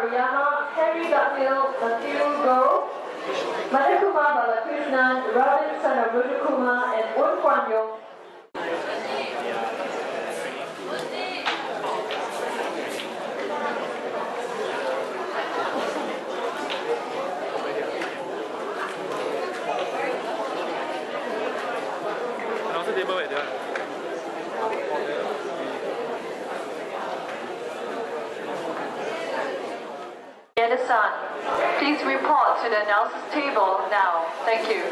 Riyama, Henry Dutfield, Matthew Goh, Madhukuma Balakrishnan, Robin son of Rudukuma, and Un Kwan Yong. Son, please report to the announcer's table now. Thank you.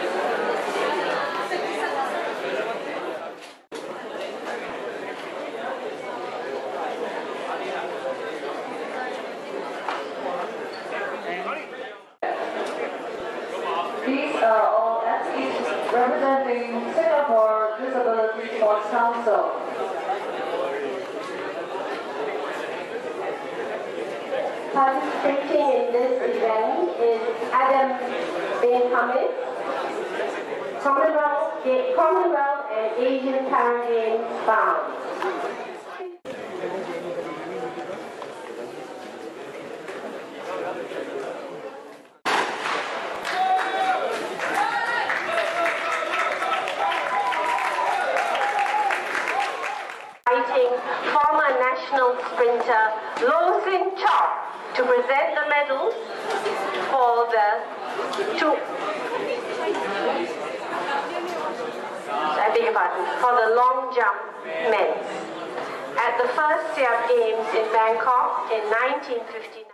These are all athletes representing Singapore Disability Sports Council. Participating in this event is Adam bin Hamid, Commonwealth and Asian Paragames bound. Former national sprinter Weixin to present the medals for the for the long jump men's at the first Siam Games in Bangkok in 1959.